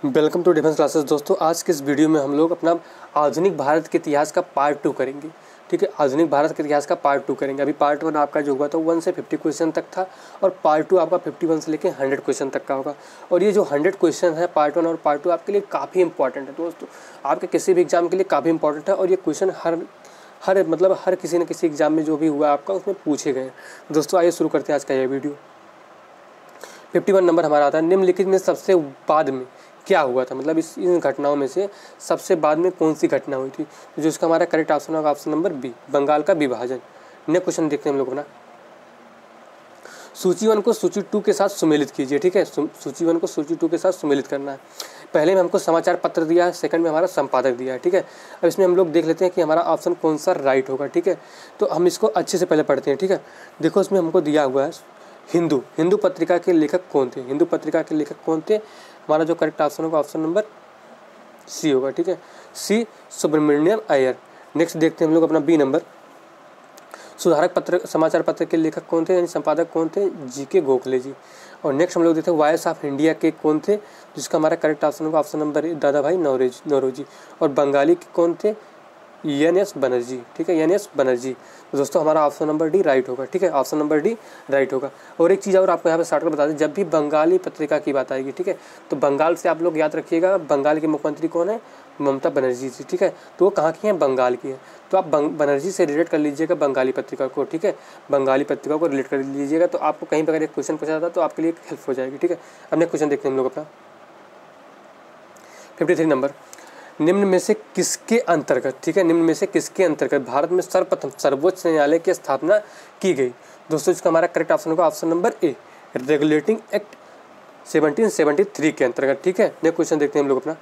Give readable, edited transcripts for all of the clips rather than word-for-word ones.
Welcome to defence classes. दोस्तों, आज के इस वीडियो में हम लोग अपना आधुनिक भारत के इतिहास का पार्ट 2 करेंगे। ठीक है, आधुनिक भारत के इतिहास का पार्ट 2 करेंगे। अभी पार्ट 1 आपका जो हुआ था 1 से 50 क्वेश्चन तक था और पार्ट 2 आपका 51 से लेकर 100 क्वेश्चन तक का होगा। और ये जो 100 क्वेश्चन है पार्ट 1 और पार्ट 2 आपके लिए काफ़ी इंपॉर्टेंट है दोस्तों, आपके किसी भी एग्जाम के लिए काफ़ी इंपॉर्टेंट है। और ये क्वेश्चन हर किसी न किसी एग्जाम में जो भी हुआ आपका उसमें पूछे गए। दोस्तों आइए शुरू करते हैं आज का ये वीडियो। 51 नंबर हमारा आता है, निम्नलिखित में सबसे बाद में क्या हुआ था, मतलब इन घटनाओं में से सबसे बाद में कौन सी घटना हुई थी। तो जो इसका हमारा करेक्ट ऑप्शन होगा ऑप्शन नंबर बी, बंगाल का विभाजन। नेक्स्ट क्वेश्चन देखते हैं हम लोग अपना। सूची 1 को सूची 2 के साथ सुमेलित कीजिए। ठीक है, सूची 1 को सूची 2 के साथ सुमेलित करना है। पहले में हमको समाचार पत्र दिया है, सेकंड में हमारा संपादक दिया है। ठीक है, अब इसमें हम लोग देख लेते हैं कि हमारा ऑप्शन कौन सा राइट होगा। ठीक है, तो हम इसको अच्छे से पहले पढ़ते हैं। ठीक है, देखो इसमें हमको दिया हुआ है हिंदू पत्रिका के लेखक कौन थे। हिंदू पत्रिका के लेखक कौन थे, हमारा जो करेक्ट ऑप्शन होगा ऑप्शन नंबर सी होगा। ठीक है, सी सुब्रमण्यम अय्यर। नेक्स्ट देखते हैं हम लोग अपना बी नंबर, सुधारक पत्र समाचार पत्र के लेखक कौन थे यानी संपादक कौन थे, जी.के. गोखले जी। और नेक्स्ट हम लोग देखते हैं वॉइस ऑफ इंडिया के कौन थे, जिसका हमारा करेक्ट ऑप्शन होगा option number A, Dadabhai Naoroji. और बंगाली के कौन थे, एन.एस. बनर्जी। ठीक है, एन.एस. बनर्जी। तो दोस्तों हमारा ऑप्शन नंबर डी राइट होगा। ठीक है, ऑप्शन नंबर डी राइट होगा। और एक चीज़ और आपको यहाँ पे स्टार्ट कर बता दें, जब भी बंगाली पत्रिका की बात आएगी, ठीक है, तो बंगाल से आप लोग याद रखिएगा, बंगाल के मुख्यमंत्री कौन है, ममता बनर्जी जी। ठीक है, तो वो कहाँ की हैं, बंगाल की है। तो आप बनर्जी से रिलेट कर लीजिएगा बंगाली पत्रिका को। ठीक है, बंगाली पत्रिका को रिलेट कर लीजिएगा, तो आपको कहीं पर अगर एक क्वेश्चन पूछा जाता है तो आपके लिए हेल्प हो जाएगी। ठीक है, अब नेक्स्ट क्वेश्चन देखते हैं हम लोग अपना 53 नंबर, निम्न में से किसके अंतर्गत, ठीक है, निम्न में से किसके अंतर्गत भारत में सर्वप्रथम सर्वोच्च न्यायालय की स्थापना की गई। दोस्तों इसका हमारा करेक्ट ऑप्शन होगा option number A, regulating act 1773 के अंतर्गत। ठीक है, नेक्स्ट क्वेश्चन देखते हैं हम लोग अपना,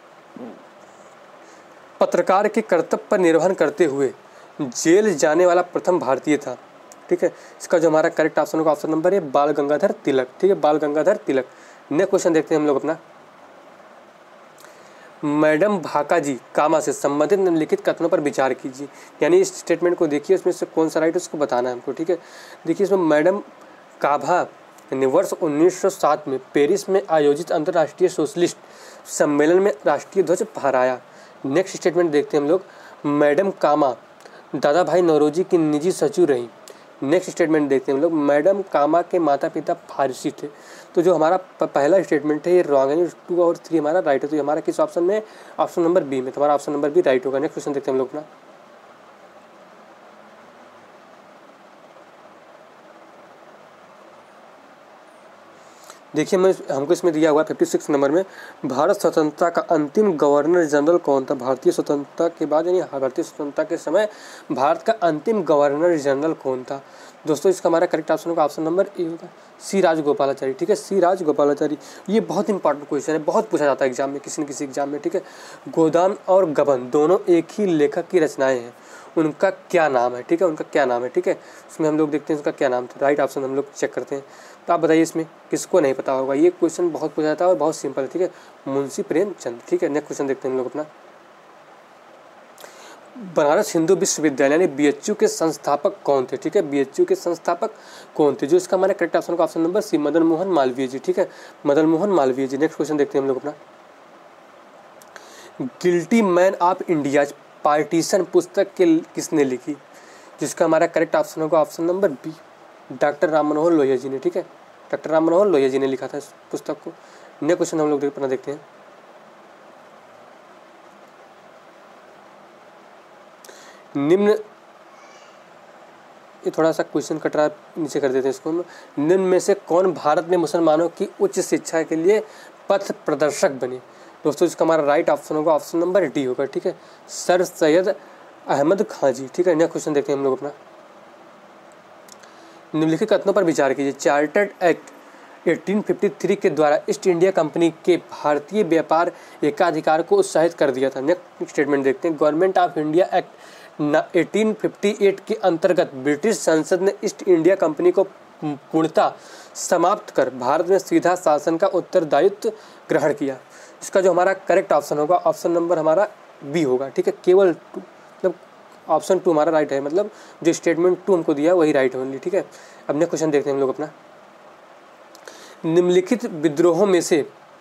पत्रकार के कर्तव्य पर निर्वहन करते हुए जेल जाने वाला प्रथम भारतीय था। ठीक है, इसका जो हमारा करेक्ट ऑप्शन होगा option number A, Bal Gangadhar तिलक। ठीक है, बाल गंगाधर तिलक। नेक्स्ट क्वेश्चन देखते हैं हम लोग अपना, मैडम भाका जी कामा से संबंधित निम्नलिखित कथनों पर विचार कीजिए। यानी इस स्टेटमेंट को देखिए, इसमें से कौन सा राइट है उसको बताना है हमको। ठीक है, देखिए इसमें मैडम काभा ने वर्ष 1907 में पेरिस में आयोजित अंतर्राष्ट्रीय सोशलिस्ट सम्मेलन में राष्ट्रीय ध्वज फहराया। नेक्स्ट स्टेटमेंट देखते हैं हम लोग, मैडम कामा दादा भाई नौरोजी की निजी सचिव रहीं। नेक्स्ट स्टेटमेंट देखते हैं हम लोग, मैडम कामा के माता पिता फारसी थे। तो जो हमारा पहला स्टेटमेंट है ये रॉन्ग है, 2 और 3 हमारा राइट है। तो ये हमारा किस ऑप्शन में, ऑप्शन नंबर बी में, तो हमारा ऑप्शन नंबर बी राइट होगा। नेक्स्ट क्वेश्चन देखते हैं हम लोग अपना, देखिए हमको इसमें दिया हुआ 56 नंबर में, भारत स्वतंत्रता का अंतिम गवर्नर जनरल कौन था। भारतीय स्वतंत्रता के बाद यानी भारतीय स्वतंत्रता के समय भारत का अंतिम गवर्नर जनरल कौन था। दोस्तों इसका हमारा करेक्ट ऑप्शन होगा ऑप्शन नंबर ए होगा, सी राजगोपालाचारी। ठीक है, सी राजगोपालाचारी। ये बहुत इंपॉर्टेंट क्वेश्चन है, बहुत पूछा जाता है एग्जाम में, किसी न किसी एग्जाम में। ठीक है, गोदान और गबन दोनों एक ही लेखक की रचनाएं हैं, उनका क्या नाम है। ठीक है, उनका क्या नाम है। ठीक है, उसमें हम लोग देखते हैं उसका क्या नाम था। राइट ऑप्शन हम लोग चेक करते हैं। तो आप बताइए इसमें किसको नहीं पता होगा, ये क्वेश्चन बहुत पूछा जाता है और बहुत सिंपल है। ठीक है, मुंशी प्रेमचंद। ठीक है, नेक्स्ट क्वेश्चन देखते हैं हम लोग अपना, बनारस हिंदू विश्वविद्यालय यानी बीएचयू के संस्थापक कौन थे। ठीक है, बीएचयू के संस्थापक कौन थे, जो इसका हमारा करेक्ट ऑप्शन का option number C, Madan Mohan Malaviya ji. ठीक है, मदन मोहन मालवीय जी। नेक्स्ट क्वेश्चन देखते हैं हम लोग अपना, guilty men of India partition पुस्तक के किसने लिखी, जिसका हमारा करेक्ट ऑप्शन होगा option number B, doctor Ram Manohar Lohia ji ने। ठीक है, डॉक्टर राम मनोहर लोहिया जी ने लिखा था इस पुस्तक को। नेक्स्ट क्वेश्चन हम लोग अपना देखते हैं, निम्न, ये थोड़ा सा क्वेश्चन कट रहा है, नीचे कर देते हैं इसको हम। निम्न में से कौन भारत में मुसलमानों की उच्च शिक्षा के लिए पथ प्रदर्शक बने। दोस्तों इसका हमारा राइट ऑप्शन होगा ऑप्शन नंबर डी होगा। ठीक है, सर सैयद अहमद खां जी। ठीक है, नेक्स्ट क्वेश्चन देखते हैं हम लोग अपना, निम्नलिखित कथनों पर विचार कीजिए। चार्टर्ड एक्ट 1853 के द्वारा ईस्ट इंडिया कंपनी के भारतीय व्यापार एकाधिकार को उत्साहित कर दिया था। नेक्स्ट स्टेटमेंट देखते हैं, गवर्नमेंट ऑफ इंडिया एक्ट 1858 के अंतर्गत ब्रिटिश संसद ने ईस्ट इंडिया कंपनी को पूर्णतः समाप्त कर भारत में सीधा शासन का उत्तरदायित्व ग्रहण किया। इसका जो हमारा करेक्ट ऑप्शन होगा ऑप्शन नंबर हमारा बी होगा। ठीक है, केवल 2, मतलब ऑप्शन 2 हमारा राइट है, मतलब जो स्टेटमेंट 2 हमको दिया वही राइट होंगी। ठीक है, अब नेक्स्ट क्वेश्चन देखते हैं हम लोग अपना, निम्नलिखित विद्रोहों में से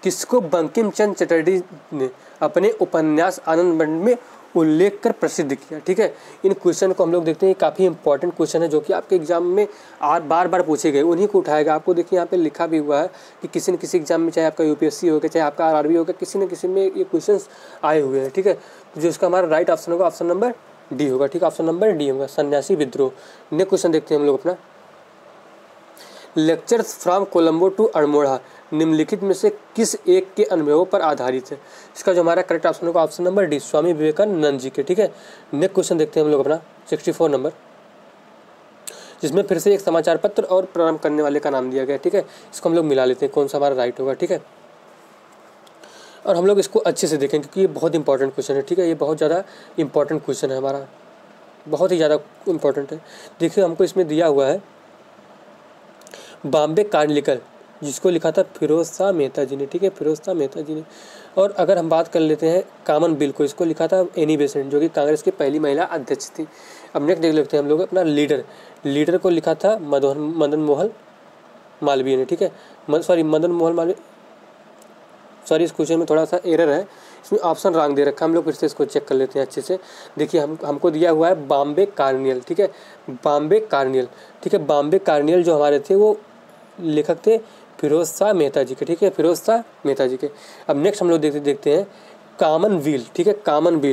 किसको बंकिम चंद्र चटर्जी ने अपने उपन्यास आनंद बन में उल्लेख कर प्रसिद्ध किया। ठीक है, इन क्वेश्चन को हम लोग देखते हैं, काफ़ी इंपॉर्टेंट क्वेश्चन है जो कि आपके एग्जाम में बार बार पूछे गए, उन्हीं को उठाएगा। आपको देखिए यहाँ पे लिखा भी हुआ है कि किसी न किसी एग्जाम में, चाहे आपका यूपीएससी होगा, चाहे आपका आरआरबी होगा, किसी न किसी में ये क्वेश्चन आए हुए हैं। ठीक है, तो जो इसका हमारा राइट ऑप्शन होगा, ऑप्शन नंबर डी होगा। ठीक है, ऑप्शन नंबर डी होगा, सन्यासी विद्रोह। नेक्स्ट क्वेश्चन देखते हैं हम लोग अपना, lectures from Colombo to Almora निम्नलिखित में से किस एक के अनुभवों पर आधारित है। इसका जो हमारा करेक्ट ऑप्शन होगा, option number D, Swami Vivekananda ji के। ठीक है, नेक्स्ट क्वेश्चन देखते हैं हम लोग अपना 64 नंबर, जिसमें फिर से एक समाचार पत्र और प्रारंभ करने वाले का नाम दिया गया। ठीक है, इसको हम लोग मिला लेते हैं, कौन सा हमारा राइट होगा। ठीक है, और हम लोग इसको अच्छे से देखें क्योंकि ये बहुत इंपॉर्टेंट क्वेश्चन है। ठीक है, ये बहुत ज़्यादा इंपॉर्टेंट क्वेश्चन है हमारा, बहुत ही ज़्यादा इंपॉर्टेंट है। देखिए हमको इसमें दिया हुआ है बॉम्बे कार्निकल, जिसको लिखा था फिरोज शाह मेहता जी ने। ठीक है, फिरोज शाह मेहता जी ने। और अगर हम बात कर लेते हैं कॉमन बिल को, इसको लिखा था एनी बेसेंट, जो कि कांग्रेस की पहली महिला अध्यक्ष थी। अब नेक्स्ट देख लेते हैं हम लोग अपना लीडर को लिखा था मदन मोहन मालवीय ने। ठीक है, मदन मोहन मालवीय, इस क्वेश्चन में थोड़ा सा एरर है, इसमें ऑप्शन रॉन्ग दे रखा है। हम लोग फिर से इसको चेक कर लेते हैं अच्छे से। देखिए हमको दिया हुआ है बॉम्बे कार्नियल। ठीक है, बॉम्बे कार्नियल। ठीक है, बॉम्बे कार्नियल जो हमारे थे वो लेखक थे फिरोज शाह मेहता जी के। ठीक है, फिरोज शाह मेहता जी के। अब नेक्स्ट हम लोग देखते हैं कॉमनवेल्थ। ठीक है,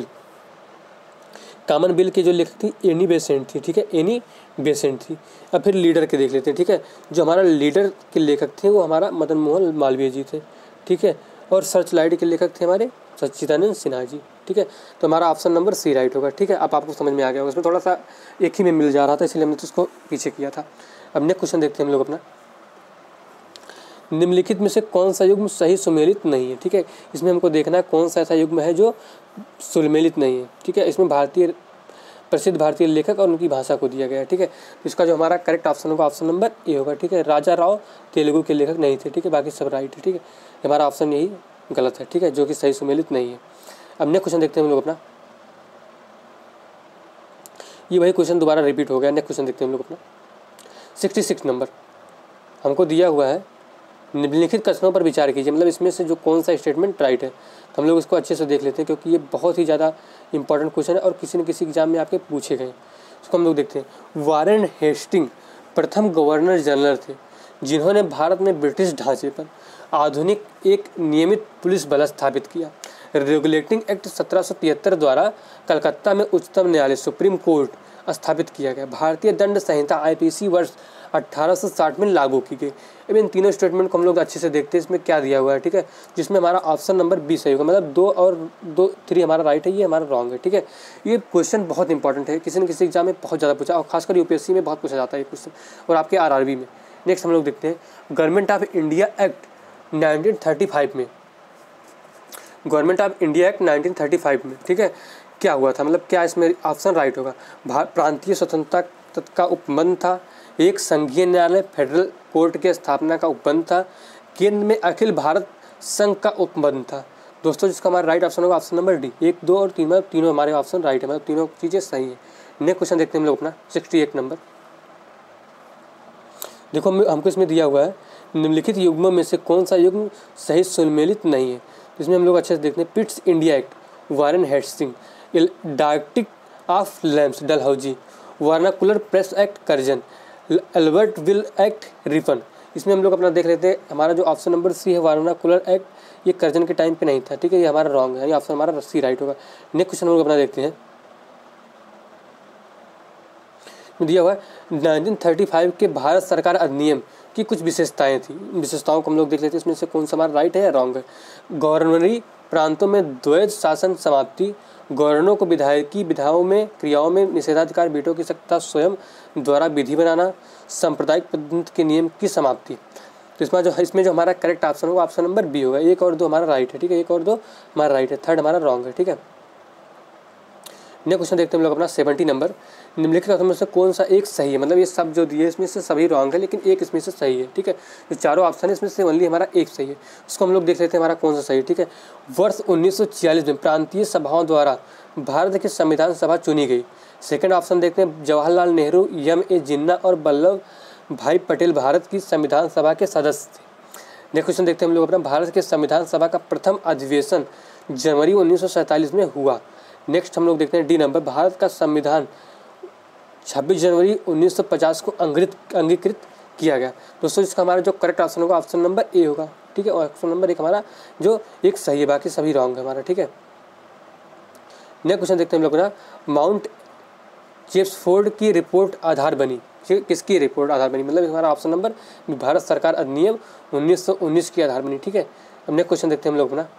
कॉमनवेल्थ की जो लेखक थी एनी बेसेंट थी। ठीक है, एनी बेसेंट थी। अब फिर लीडर के देख लेते हैं। ठीक है, जो हमारा लीडर के लेखक थे वो हमारा मदन मोहन मालवीय जी थे। ठीक है, और सर्च लाइट के लेखक थे हमारे सच्चिदानंद सिन्हा जी। ठीक है, तो हमारा ऑप्शन नंबर सी राइट होगा। ठीक है, अब आपको समझ में आ गया होगा, उसमें थोड़ा सा एक ही में मिल जा रहा था, इसलिए हमने तो उसको पीछे किया था। अब नेक्स्ट क्वेश्चन देखते हैं हम लोग अपना, निम्नलिखित में से कौन सा युग्म सही सुमेलित नहीं है। ठीक है, इसमें हमको देखना है कौन सा ऐसा युग्म है जो सुमेलित नहीं है। ठीक है, इसमें प्रसिद्ध भारतीय लेखक और उनकी भाषा को दिया गया है। ठीक है, तो इसका जो हमारा करेक्ट ऑप्शन होगा, ऑप्शन नंबर ए होगा। ठीक है, राजा राव तेलुगु के लेखक नहीं थे। ठीक है, बाकी सब राइट है। ठीक है, हमारा ऑप्शन यही गलत है। ठीक है, जो कि सही सुमेलित नहीं है। अब नेक्स्ट क्वेश्चन देखते हैं हम लोग अपना, ये वही क्वेश्चन दोबारा रिपीट हो गया। नेक्स्ट क्वेश्चन देखते हैं हम लोग अपना 66 नंबर, हमको दिया हुआ है निम्नलिखित कथनों पर विचार कीजिए, मतलब इसमें से जो कौन सा स्टेटमेंट राइट है। तो हम लोग इसको अच्छे से देख लेते हैं क्योंकि ये बहुत ही ज़्यादा इंपॉर्टेंट क्वेश्चन है और किसी न किसी एग्जाम में आपके पूछे गए। इसको हम लोग देखते हैं। वारेन हेस्टिंग प्रथम गवर्नर जनरल थे जिन्होंने भारत में ब्रिटिश ढांचे पर आधुनिक एक नियमित पुलिस बल स्थापित किया। रेगुलेटिंग एक्ट 1773 द्वारा कलकत्ता में उच्चतम न्यायालय सुप्रीम कोर्ट स्थापित किया गया। भारतीय दंड संहिता आईपीसी वर्ष 1860 में लागू की गई। अब इन तीनों स्टेटमेंट को हम लोग अच्छे से देखते हैं, इसमें क्या दिया हुआ है। ठीक है, जिसमें हमारा ऑप्शन नंबर बी सही होगा, मतलब 2 और 3 हमारा राइट है, ये हमारा रॉन्ग है। ठीक है, ये क्वेश्चन बहुत इंपॉर्टेंट है, किसी न किसी एग्जाम में बहुत ज़्यादा पूछा और खासकर यूपीएससी में बहुत पूछा जाता है ये क्वेश्चन, और आपके आरआरबी में। नेक्स्ट हम लोग देखते हैं गवर्नमेंट ऑफ इंडिया एक्ट 1935 में, गवर्नमेंट ऑफ इंडिया एक्ट 1935 में, ठीक है, क्या हुआ था, मतलब क्या इसमें ऑप्शन राइट होगा। प्रांतीय स्वतंत्रता का उपबंध था, एक संघीय न्यायालय फेडरल कोर्ट के स्थापना का उपबंध था, केंद्र में अखिल भारत संघ का उपबंध था। दोस्तों जिसका हमारा राइट ऑप्शन होगा ऑप्शन नंबर डी, 1, 2 और 3 में तीनों हमारे ऑप्शन राइट है, मतलब तीनों चीज़ें सही है। नेक्स्ट क्वेश्चन देखते हैं हम लोग अपना 68 नंबर। देखो हमको इसमें दिया हुआ है निम्नलिखित युग्मों में से कौन सा युग्म सही सुमेलित नहीं है। इसमें हम लोग अच्छे से देखते हैं। Pitt's India act Warren Hasting, डायरेक्टिक of lapse Dalhousie, vernacular press act Curzon, Ilbert bill act Ripon. इसमें हम लोग अपना देख लेते हैं, हमारा जो ऑप्शन नंबर सी है वर्नाकुलर एक्ट, ये करजन के टाइम पे नहीं था। ठीक है, ये हमारा रॉन्ग है, ये ऑप्शन हमारा सी राइट होगा। नेक्स्ट क्वेश्चन हम लोग अपना देखते हैं, दिया हुआ है 1935 के भारत सरकार अधिनियम की कुछ विशेषताएं थी, विशेषताओं को हम लोग देख लेते हैं, इसमें से कौन सा हमारा राइट है या रॉन्ग है। गवर्नरी प्रांतों में द्वैध शासन समाप्ति, गवर्नरों को विधायकी विधाओं में क्रियाओं में निषेधाधिकार वीटो की सत्ता स्वयं द्वारा विधि बनाना, सांप्रदायिक पंथ के नियम की समाप्ति। तो इसमें जो हमारा करेक्ट ऑप्शन होगा ऑप्शन नंबर बी होगा। 1 और 2 हमारा राइट है। ठीक है, 1 और 2 हमारा राइट है, 3rd हमारा रॉन्ग है। ठीक है, नेक्स्ट क्वेश्चन देखते हैं हम लोग अपना 70 नंबर। निम्नलिखित कथनों में से कौन सा एक सही है, मतलब ये सब जो दिए इसमें से सभी रॉन्ग है लेकिन एक इसमें से सही है। ठीक है, जो चारों ऑप्शन है इसमें से ओनली हमारा एक सही है, उसको हम लोग देख लेते हैं हमारा कौन सा सही है। ठीक है, वर्ष 1946 में प्रांतीय सभाओं द्वारा भारत की संविधान सभा चुनी गई। सेकंड ऑप्शन देखते हैं, जवाहरलाल नेहरू, एम ए जिन्ना और वल्लभ भाई पटेल भारत की संविधान सभा के सदस्य थे। नेक्स्ट क्वेश्चन देखते हैं हम लोग अपना, भारत के संविधान सभा का प्रथम अधिवेशन जनवरी 1947 में हुआ। नेक्स्ट हम लोग देखते हैं डी नंबर, भारत का संविधान 26 जनवरी 1950 को अंगीकृत किया गया। दोस्तों इसका हमारा जो करेक्ट ऑप्शन होगा ऑप्शन नंबर ए होगा, ठीक है। और ऑप्शन नंबर 1 हमारा जो एक सही है, बाकी सभी रॉन्ग है हमारा, ठीक है। नेक्स्ट क्वेश्चन देखते हैं हम लोग ना, माउंट चेम्सफोर्ड की रिपोर्ट आधार बनी, किसकी रिपोर्ट आधार बनी, मतलब हमारा ऑप्शन नंबर भारत सरकार अधिनियम 1919 की आधार बनी, ठीक है। अब नेक्स्ट क्वेश्चन देखते हैं हम लोग अपना,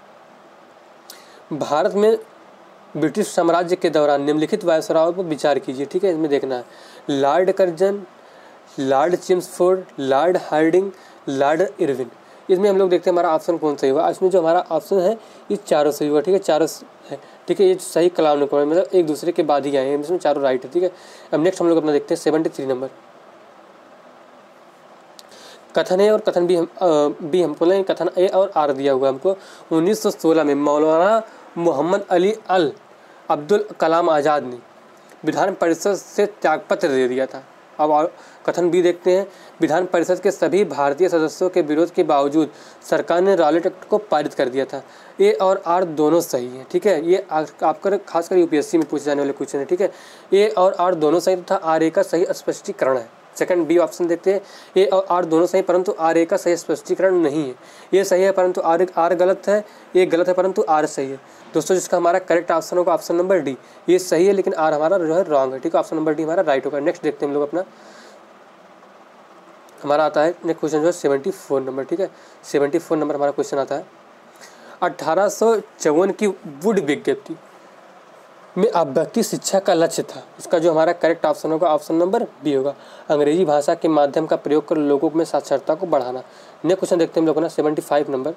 भारत में ब्रिटिश साम्राज्य के दौरान निम्नलिखित वायसरायों पर विचार कीजिए, ठीक है। इसमें देखना है Lord Curzon, Lord Chelmsford, Lord Hardinge, Lord Irwin. इसमें हम लोग देखते हैं हमारा ऑप्शन कौन सही होगा। इसमें जो हमारा ऑप्शन है ये चारों सही होगा, ठीक है, चारों है, ठीक है। ये सही कालानुक्रम मतलब एक दूसरे के बाद ही आए हैं, इसमें चारों राइट है, ठीक है। अब नेक्स्ट हम लोग अपना देखते हैं 73 नंबर, कथन ए और कथन बी हमको लें, कथन ए और आर दिया हुआ हमको। 1916 में मौलाना मोहम्मद अली अल अब्दुल कलाम आज़ाद ने विधान परिषद से त्यागपत्र दे दिया था। अब कथन बी देखते हैं, विधान परिषद के सभी भारतीय सदस्यों के विरोध के बावजूद सरकार ने रॉलेट एक्ट को पारित कर दिया था। ए और आर दोनों सही है, ठीक है। ये आपका खासकर यूपीएससी में पूछे जाने वाले क्वेश्चन है, ठीक है। ए और आर दोनों सही तथा आर ए का सही स्पष्टीकरण है। सेकंड बी ऑप्शन देखते हैं, ए और आर दोनों सही परंतु आर ए का सही स्पष्टीकरण नहीं है। ये सही है परंतु आर गलत है, ये गलत है परंतु आर सही है। दोस्तों जिसका हमारा करेक्ट ऑप्शन होगा ऑप्शन नंबर डी, ये सही है लेकिन आर हमारा जो है रॉन्ग है, ठीक है। ऑप्शन नंबर डी हमारा राइट होगा। नेक्स्ट देखते हैं हम लोग अपना, हमारा आता है नेक्स्ट क्वेश्चन जो है 74 नंबर, ठीक है। 74 नंबर हमारा क्वेश्चन आता है, 1854 की वुड विज्ञप्ति में अभ्यक्ति शिक्षा का लक्ष्य था। इसका जो हमारा करेक्ट ऑप्शन होगा ऑप्शन नंबर बी होगा, अंग्रेजी भाषा के माध्यम का प्रयोग कर लोगों में साक्षरता को बढ़ाना। नेक्स्ट क्वेश्चन देखते हैं हम लोग ना 75 नंबर,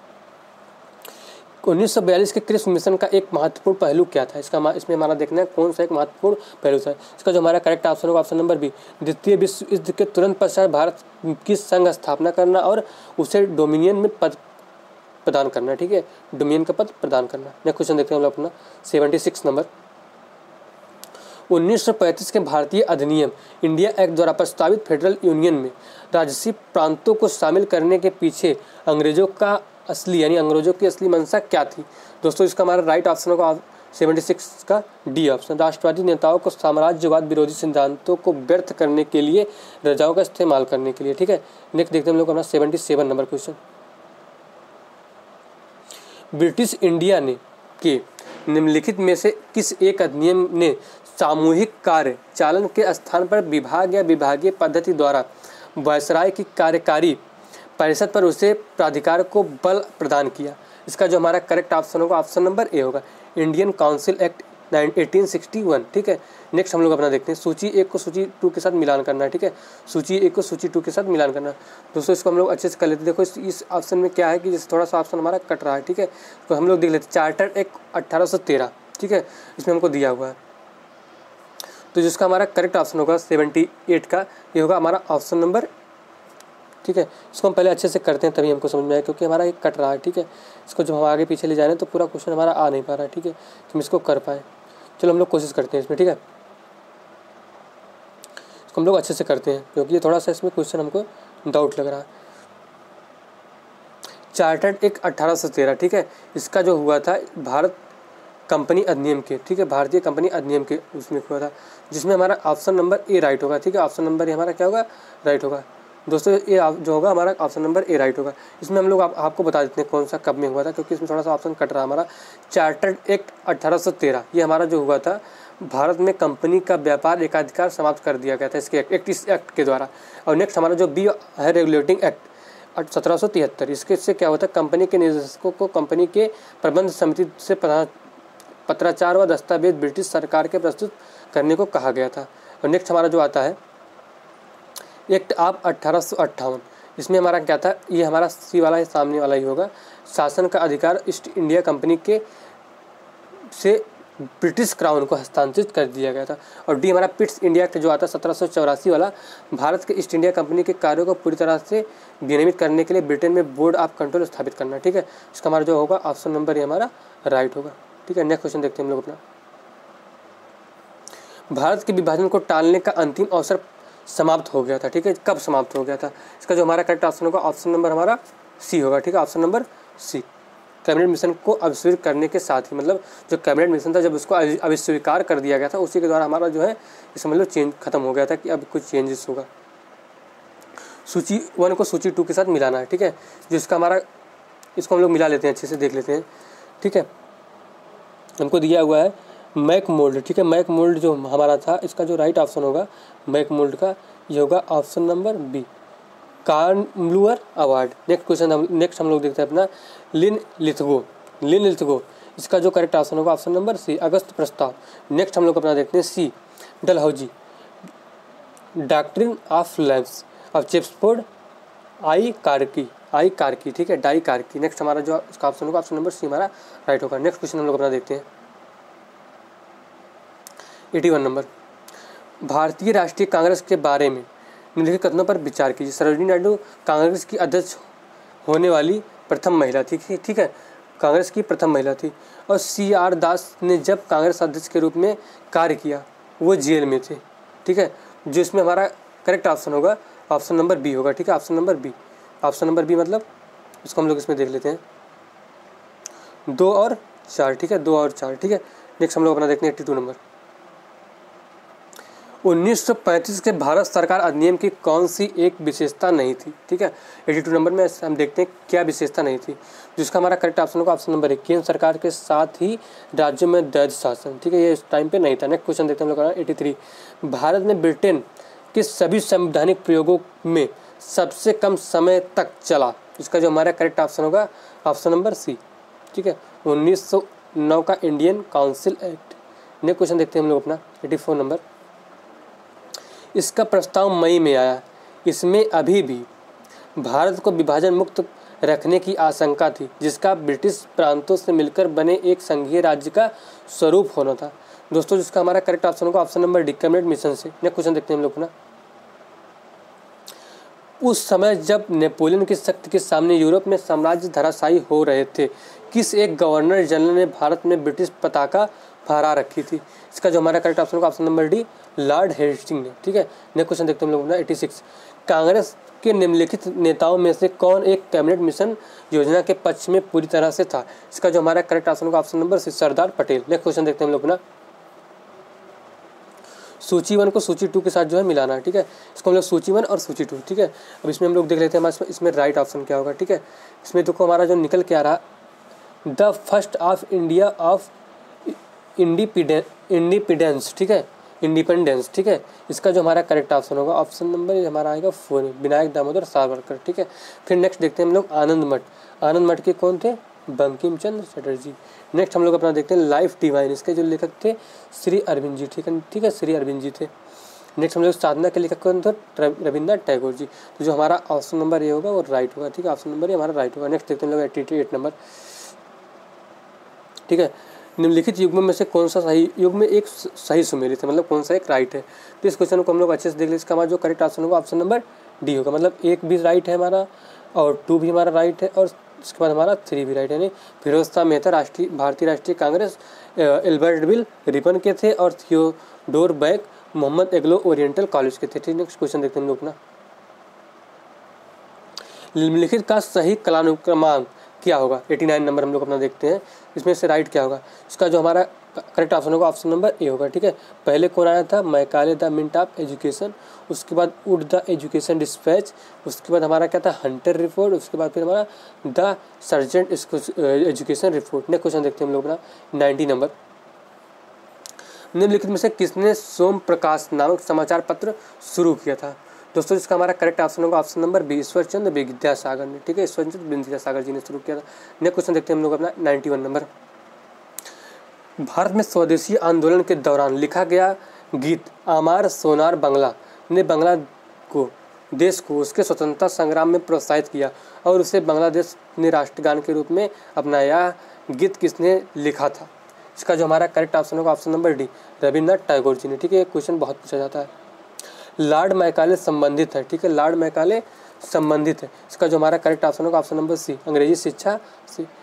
1942 के क्रिप्स मिशन का एक महत्वपूर्ण पहलू क्या था। इसमें हमारा देखना है कौन सा एक महत्वपूर्ण पहलू था। इसका जो हमारा करेक्ट ऑप्शन होगा ऑप्शन नंबर बी, द्वितीय विश्व युद्ध के तुरंत पश्चात भारत की संघ स्थापना करना और उसे डोमिनियन में पद प्रदान करना, ठीक है, डोमिनियन का पद प्रदान करना। नेक्स्ट क्वेश्चन देखते हैं हम लोग अपना 76 नंबर, 1935 के भारतीय अधिनियम इंडिया एक्ट द्वारा प्रस्तावित फेडरल यूनियन में राजसी प्रांतों को शामिल करने के पीछे अंग्रेजों की असली मंशा क्या थी। दोस्तों इसका हमारा राइट ऑप्शन होगा 76 का डी ऑप्शन, राष्ट्रवादी नेताओं को साम्राज्यवाद विरोधी सिद्धांतों को व्यर्थ करने के लिए रजाओं का इस्तेमाल करने के लिए, ठीक है। नेक्स्ट देखते हैं हम लोग अपना 77 नंबर क्वेश्चन, ब्रिटिश इंडिया ने के निम्नलिखित में से किस एक अधिनियम ने सामूहिक कार्य चालन के स्थान पर विभाग या विभागीय पद्धति द्वारा वायसराय की कार्यकारी परिषद पर उसे प्राधिकार को बल प्रदान किया। इसका जो हमारा करेक्ट ऑप्शन होगा ऑप्शन नंबर ए होगा, इंडियन काउंसिल एक्ट 1861, ठीक है। नेक्स्ट हम लोग अपना देखते हैं, सूची 1 को सूची 2 के साथ मिलान करना है, ठीक है। सूची 1 को सूची 2 के साथ मिलान करना। दोस्तों इसको हम लोग अच्छे से कर लेते हैं। देखो इस ऑप्शन में क्या है कि जैसे थोड़ा सा ऑप्शन हमारा कट रहा है, ठीक है, तो हम लोग देख लेते हैं। चार्टर एक्ट 1813, ठीक है, इसमें हमको दिया हुआ है, तो जिसका हमारा करेक्ट ऑप्शन होगा 78 का, ये होगा हमारा ऑप्शन नंबर, ठीक है। इसको हम पहले अच्छे से करते हैं तभी हमको समझ में आए, क्योंकि हमारा एक कट रहा है, ठीक है। इसको जब हम आगे पीछे ले जा रहे हैं तो पूरा क्वेश्चन हमारा आ नहीं पा रहा है, ठीक है, तो हम इसको कर पाएँ। चलो हम लोग कोशिश करते हैं इसमें, ठीक है, इसको हम लोग अच्छे से करते हैं क्योंकि ये थोड़ा सा इसमें क्वेश्चन हमको डाउट लग रहा है। चार्टर्ड एक्ट 1813, ठीक है, इसका जो हुआ था भारत कंपनी अधिनियम के, ठीक है, भारतीय कंपनी अधिनियम के उसमें हुआ था, जिसमें हमारा ऑप्शन नंबर ए राइट होगा, ठीक है। ऑप्शन नंबर ए हमारा क्या होगा, राइट होगा। दोस्तों ये जो होगा हमारा ऑप्शन नंबर ए राइट होगा। इसमें हम लोग आपको बता देते हैं कौन सा कब में हुआ था, क्योंकि इसमें थोड़ा सा ऑप्शन कट रहा है हमारा। चार्टर्ड एक्ट 1813 ये हमारा जो हुआ था, भारत में कंपनी का व्यापार एकाधिकार समाप्त कर दिया गया था इसके इस एक्ट के द्वारा। और नेक्स्ट हमारा जो बी है रेगुलेटिंग एक्ट 1773, इससे क्या होता है, कंपनी के निदेशकों को कंपनी के प्रबंध समिति से पत्राचार व दस्तावेज ब्रिटिश सरकार के प्रस्तुत करने को कहा गया था। और नेक्स्ट हमारा जो आता है एक्ट ऑफ 1858, इसमें हमारा क्या था, ये हमारा सी वाला सामने वाला ही होगा, शासन का अधिकार ईस्ट इंडिया कंपनी के से ब्रिटिश क्राउन को हस्तांतरित कर दिया गया था। और डी हमारा पिट्स इंडिया एक्ट जो आता है 1784 वाला, भारत के ईस्ट इंडिया कंपनी के कार्यों को पूरी तरह से विनियमित करने के लिए ब्रिटेन में बोर्ड ऑफ कंट्रोल स्थापित करना, ठीक है। इसका हमारा जो होगा ऑप्शन नंबर ये हमारा राइट होगा, ठीक है। नेक्स्ट क्वेश्चन देखते हैं हम लोग अपना, भारत के विभाजन को टालने का अंतिम अवसर समाप्त हो गया था, ठीक है। कब समाप्त हो गया था? इसका जो हमारा करेक्ट ऑप्शन होगा ऑप्शन नंबर हमारा सी होगा, ठीक है, option number C. Cabinet mission को अविस्वीकार करने के साथ ही, मतलब जो कैबिनेट मिशन था जब उसको अविस्वीकार कर दिया गया था उसी के द्वारा हमारा जो है इसमें मतलब चेंज खत्म हो गया था कि अब कुछ चेंजेस होगा। सूची 1 को सूची 2 के साथ मिलाना है, ठीक है। जिसका हमारा इसको हम लोग मिला लेते हैं, अच्छे से देख लेते हैं, ठीक है। हमको दिया हुआ है मैक मोल्ड, ठीक है। मैक मोल्ड जो हमारा था इसका जो राइट ऑप्शन होगा मैक मोल्ड का ये होगा option number B, Karl Muller award. Next हम लोग देखते हैं अपना लिन लिथगो, इसका जो करेक्ट ऑप्शन होगा ऑप्शन नंबर सी, अगस्त प्रस्ताव। नेक्स्ट हम लोग अपना देखते हैं C, Dalhousie, doctrine of lapse of Chelmsford, आई कार्की, ठीक है, डाई कार्की। नेक्स्ट हमारा जो इसका ऑप्शन होगा ऑप्शन नंबर सी हमारा राइट होगा। नेक्स्ट क्वेश्चन हम लोग अपना देखते हैं 81 नंबर, भारतीय राष्ट्रीय कांग्रेस के बारे में निम्नलिखित कथनों पर विचार कीजिए। सरोजिनी नायडू कांग्रेस की अध्यक्ष होने वाली प्रथम महिला थी, ठीक है, कांग्रेस की प्रथम महिला थी। और CR दास ने जब कांग्रेस अध्यक्ष के रूप में कार्य किया वो जेल में थे, ठीक है। जो इसमें हमारा करेक्ट ऑप्शन होगा ऑप्शन नंबर बी होगा, ठीक है, ऑप्शन नंबर बी मतलब इसको हम लोग इसमें देख लेते हैं 2 और 4, ठीक है, 2 और 4, ठीक है। नेक्स्ट हम लोग अपना देखते हैं 82 नंबर, 1935 के भारत सरकार अधिनियम की कौन सी एक विशेषता नहीं थी, ठीक है। 82 नंबर में हम देखते हैं क्या विशेषता नहीं थी, जिसका हमारा करेक्ट ऑप्शन होगा ऑप्शन नंबर 1, केंद्र सरकार के साथ ही राज्यों में द्वैध शासन, ठीक है, ये इस टाइम पे नहीं था। नेक्स्ट क्वेश्चन देखते हैं हम लोग 83, भारत ने ब्रिटेन के सभी संवैधानिक प्रयोगों में सबसे कम समय तक चला, इसका जो हमारा करेक्ट ऑप्शन होगा ऑप्शन नंबर सी, ठीक है, 1909 का Indian council act. Next question देखते हैं हम लोग अपना 84 नंबर, इसका प्रस्ताव मई में आया, इसमें अभी भी भारत को विभाजन मुक्त रखने की आशंका थी, जिसका ब्रिटिश प्रांतों से मिलकर बने एक संघीय राज्य का स्वरूप होना था। दोस्तों जिसका हमारा करेक्ट ऑप्शन होगा option number D, cabinet mission से। नेक्स्ट क्वेश्चन देखते हैं हम लोग अपना, उस समय जब नेपोलियन की शक्ति के सामने यूरोप में साम्राज्य धराशायी हो रहे थे, किस एक गवर्नर जनरल ने भारत में ब्रिटिश पताका फहरा रखी थी, इसका जो हमारा करेक्ट ऑप्शन होगा option number D, Lord Hastings ने, ठीक है। नेक्स्ट क्वेश्चन देखते हैं हम लोग 86, कांग्रेस के निम्नलिखित नेताओं में से कौन एक कैबिनेट मिशन योजना के पक्ष में पूरी तरह से था, इसका जो हमारा करेक्ट ऑप्शन होगा option number C, Sardar Patel. Next question देखते हैं हम लोग अपना, सूची 1 को सूची 2 के साथ जो है मिलाना है, ठीक है। इसको हम लोग सूची 1 और सूची 2, ठीक है। अब इसमें हम लोग देख लेते हैं हमारे इसमें राइट ऑप्शन क्या होगा, ठीक है। इसमें देखो हमारा जो निकल के आ रहा, the first of India of independence, ठीक है, इंडिपेंडेंस, ठीक है। इसका जो हमारा करेक्ट ऑप्शन होगा ऑप्शन नंबर हमारा आएगा 4, विनायक दामोदर सावरकर, ठीक है। फिर नेक्स्ट देखते हैं हम लोग आनंद मठ के कौन थे, बंकिम चंद्र चटर्जी। नेक्स्ट हम लोग अपना देखते हैं लाइफ डिवाइन, इसके जो लेखक थे श्री अरविंद जी, ठीक है, श्री अरविंद जी थे। नेक्स्ट हम लोग साधना के लेखक कौन थे, रविन्द्रनाथ टैगोर जी। तो जो हमारा ऑप्शन नंबर ये होगा वो राइट होगा, ठीक है, ऑप्शन नंबर ये हमारा राइट होगा। नेक्स्ट देखते हैं हम लोग 88 नंबर, ठीक है, निम्नलिखित युग्म में से कौन सा सही युग्म एक सही सुमेलित है, मतलब कौन सा एक राइट है। तो इस क्वेश्चन को हम लोग अच्छे से देख लें, इसका हमारा जो करेक्ट ऑप्शन होगा ऑप्शन नंबर डी होगा, मतलब 1 भी राइट है हमारा और 2 भी हमारा राइट है और इसके बाद हमारा 3 भी राइट है। यानी फिरोजशाह मेहता भारतीय राष्ट्रीय कांग्रेस एल्बर्टविल रिपन के थे और Theodore Beck Mohammad Anglo oriental college के थे, ठीक। नेक्स्ट क्वेश्चन देखते हैं हम लोग अपना, निम्नलिखित का सही कालानुक्रमांक क्या होगा, 89 नंबर हम लोग अपना देखते हैं, इसमें से राइट क्या होगा। इसका जो हमारा करेक्ट ऑप्शन होगा ऑप्शन नंबर ए होगा, ठीक है। पहले कौन आया था, Macaulay the minute of education, उसके बाद वुड द एजुकेशन डिस्पैच, उसके बाद हमारा क्या था, हंटर रिपोर्ट, उसके बाद फिर हमारा the Sargent education report. Next question देखते हैं हम लोग अपना 90 नंबर, निम्नलिखित में से किसने सोम प्रकाश नामक समाचार पत्र शुरू किया था। दोस्तों इसका हमारा करेक्ट ऑप्शन होगा option number B, Ishwarchandra Vidyasagar ने, ठीक है, ईश्वरचंद्र विद्यासागर जी ने शुरू किया था। नेक्स्ट क्वेश्चन देखते हैं हम लोग अपना 91 नंबर, भारत में स्वदेशी आंदोलन के दौरान लिखा गया गीत आमार सोनार बांग्ला ने बांग्ला को देश को उसके स्वतंत्रता संग्राम में प्रोत्साहित किया और उसे बांग्लादेश ने राष्ट्रगान के रूप में अपनाया, गीत किसने लिखा था। इसका जो हमारा करेक्ट ऑप्शन होगा option number D, Rabindranath Tagore ji ने, ठीक है। एक क्वेश्चन बहुत पूछा जाता है, लॉर्ड मैकाले संबंधित है, ठीक है, लॉर्ड मैकाले संबंधित है। इसका जो हमारा करेक्ट ऑप्शन होगा ऑप्शन नंबर सी, अंग्रेजी शिक्षा से।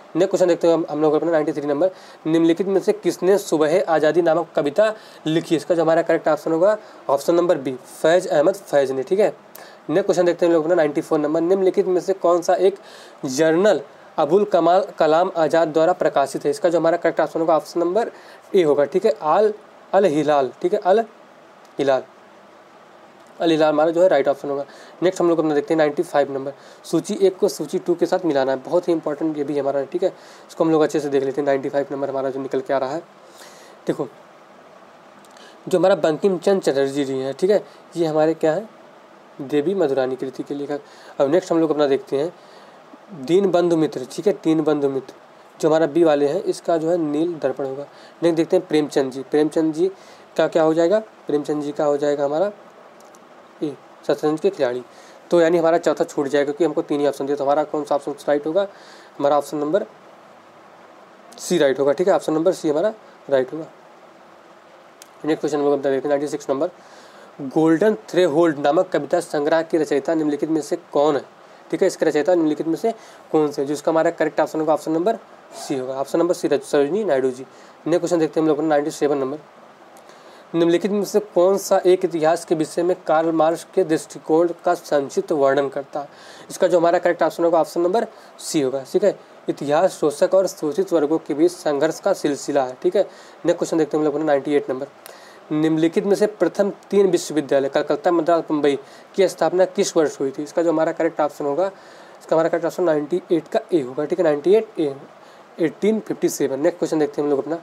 नेक्स्ट क्वेश्चन देखते हैं हम लोग अपना 93 नंबर। निम्नलिखित में से किसने सुबह आज़ादी नामक कविता लिखी? इसका जो हमारा करेक्ट ऑप्शन होगा option number B, Faiz Ahmad Faiz ने। ठीक है, नेक्स्ट क्वेश्चन देखते हैं हम लोग अपना 94 नंबर। निम्नलिखित में से कौन सा एक जर्नल अबुल कलाम आज़ाद द्वारा प्रकाशित है? इसका जो हमारा करेक्ट ऑप्शन होगा ऑप्शन नंबर ए होगा। ठीक है, अल हिलाल। ठीक है, अल हिलाल हमारा जो है राइट ऑप्शन होगा। नेक्स्ट हम लोग अपना देखते हैं 95 नंबर। सूची 1 को सूची 2 के साथ मिलाना है, बहुत ही इंपॉर्टेंट ये भी हमारा। ठीक है, इसको हम लोग अच्छे से देख लेते हैं। 95 नंबर हमारा जो निकल के आ रहा है, देखो जो हमारा बंकिम चंद्र चटर्जी जी हैं, ठीक है, ये हमारे क्या है, देवी मधुरानी कृति के लेखक। अब नेक्स्ट हम लोग अपना देखते हैं दीनबंधु मित्र। ठीक है, दीनबंधु मित्र जो हमारा बी वाले हैं, इसका जो है नील दर्पण होगा। नेक्स्ट देखते हैं प्रेमचंद जी। प्रेमचंद जी का क्या हो जाएगा? प्रेमचंद जी का हो जाएगा हमारा ए, शतरंज के खिलाड़ी। तो यानी हमारा चौथा छूट जाएगा क्योंकि हमको 3 ही ऑप्शन दिया। तो हमारा कौन सा ऑप्शन राइट होगा? हमारा ऑप्शन नंबर सी राइट होगा। ठीक है, ऑप्शन नंबर सी हमारा राइट होगा। नेक्स्ट क्वेश्चन हम लोग अपना देखते हैं 96 नंबर। गोल्डन थ्रेहोल्ड नामक कविता संग्रह की रचयिता निम्नलिखित में से कौन है? ठीक है, इसके रचयिता निम्नलिखित में से कौन से? जिसका हमारा करेक्ट ऑप्शन होगा ऑप्शन नंबर सी होगा। Option number C, Sarojini Naidu ji. Next question देखते हैं हम लोग 97 नंबर। निम्नलिखित में से कौन सा एक इतिहास के विषय में कार्ल मार्क्स के दृष्टिकोण का संक्षिप्त वर्णन करता है? इसका जो हमारा करेक्ट ऑप्शन होगा ऑप्शन नंबर सी होगा। ठीक है, इतिहास शोषक और शोषित वर्गों के बीच संघर्ष का सिलसिला है। ठीक है, नेक्स्ट क्वेश्चन देखते हैं हम लोग 98 नंबर। निम्नलिखित में से प्रथम 3 विश्वविद्यालय कलकत्ता, मद्रास, मुंबई की स्थापना किस वर्ष हुई थी? इसका जो हमारा करेक्ट ऑप्शन होगा, इसका हमारा करेक्ट ऑप्शन 98 का ए होगा। ठीक है, 98 ए, 1857। नेक्स्ट क्वेश्चन देखते हैं हम लोग अपना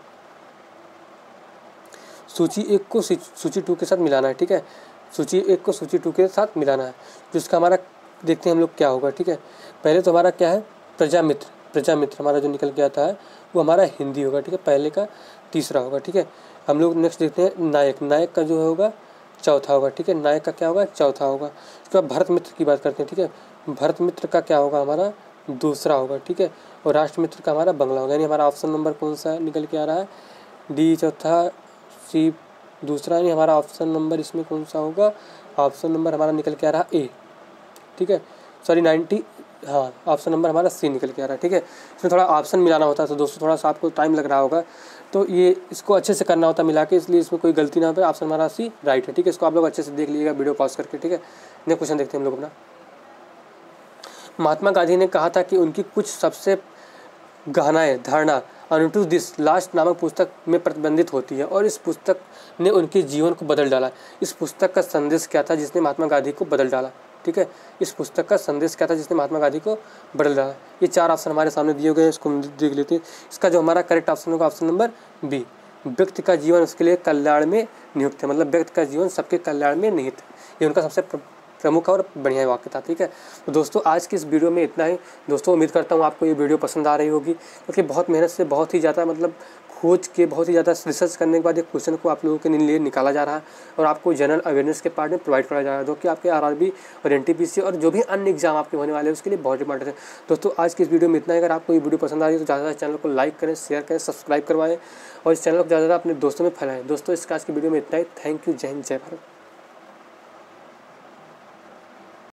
सूची 1 को सूची 2 के साथ मिलाना है। ठीक है, सूची 1 को सूची 2 के साथ मिलाना है, जिसका हमारा देखते हैं हम लोग क्या होगा। ठीक है, पहले तो हमारा क्या है, प्रजामित्र। प्रजामित्र हमारा जो निकल के आता है वो हमारा हिंदी होगा। ठीक है, पहले का तीसरा होगा। ठीक है, हम लोग नेक्स्ट देखते हैं नायक। नायक का जो होगा चौथा होगा। ठीक है, नायक का क्या होगा? चौथा होगा। उसके बाद भरत मित्र की बात करते हैं। ठीक है, भरत मित्र का क्या होगा? हमारा दूसरा होगा। ठीक है, और राष्ट्र मित्र का हमारा बंगला होगा। यानी हमारा ऑप्शन नंबर कौन सा निकल के आ रहा है? डी चौथा, सी दूसरा। यानी हमारा ऑप्शन नंबर इसमें कौन सा होगा? ऑप्शन नंबर हमारा निकल के आ रहा है ए। ठीक है, सॉरी 90, हाँ ऑप्शन नंबर हमारा सी निकल के आ रहा है। ठीक है, इसमें थोड़ा ऑप्शन मिलाना होता है तो दोस्तों थोड़ा सा आपको टाइम लग रहा होगा, तो ये इसको अच्छे से करना होता है मिला के, इसलिए इसमें कोई गलती ना हो। ऑप्शन हमारा सी राइट है। ठीक है, इसको आप लोग अच्छे से देख लीजिएगा वीडियो पॉज करके। ठीक है, नेक्स्ट क्वेश्चन देखते हैं हम लोग अपना। महात्मा गांधी ने कहा था कि उनकी कुछ सबसे गहनाएं धारणा अनटू दिस लास्ट नामक पुस्तक में प्रतिबंधित होती है और इस पुस्तक ने उनके जीवन को बदल डाला। इस पुस्तक का संदेश क्या था जिसने महात्मा गांधी को बदल डाला? ठीक है, इस पुस्तक का संदेश क्या था जिसने महात्मा गांधी को बदल डाला? ये 4 ऑप्शन हमारे सामने दिए गए हैं, इसको हम देख लेते हैं। इसका जो हमारा करेक्ट ऑप्शन होगा ऑप्शन नंबर बी, व्यक्ति का जीवन उसके लिए कल्याण में नियुक्त है। मतलब व्यक्ति का जीवन सबके कल्याण में निहित है, ये उनका सबसे प्रमुख और बढ़िया वाक्य था। ठीक है, तो दोस्तों आज की इस वीडियो में इतना ही। दोस्तों उम्मीद करता हूँ आपको ये वीडियो पसंद आ रही होगी, क्योंकि बहुत मेहनत से, बहुत ही ज़्यादा मतलब खोज के, बहुत ही ज़्यादा रिसर्च करने के बाद एक क्वेश्चन को आप लोगों के लिए निकाला जा रहा है और आपको जनरल अवेयरनेस के पार्ट में प्रोवाइड कराया जा रहा है, जो कि आपके आरआरबी और एनटीपीसी और जो भी अन्य एग्जाम आपके होने वाले हैं उसके लिए बहुत इंपॉर्टेंट है। दोस्तों आज की इस वीडियो में इतना ही। अगर आपको ये वीडियो पसंद आ रही है तो ज़्यादा से चैनल को लाइक करें, शेयर करें, सब्सक्राइब करवाएं और इस चैनल को ज़्यादा अपने दोस्तों में फैलाएं। दोस्तों इसका आज की वीडियो में इतना ही। Thank you. जय हिंद, जय भारत।